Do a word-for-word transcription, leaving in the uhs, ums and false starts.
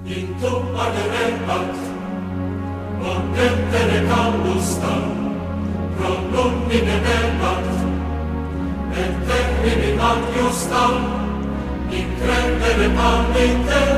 Intuppade och nätterna kallusta, från lunninen elvat, ett termini matjusta, in krendele pallite,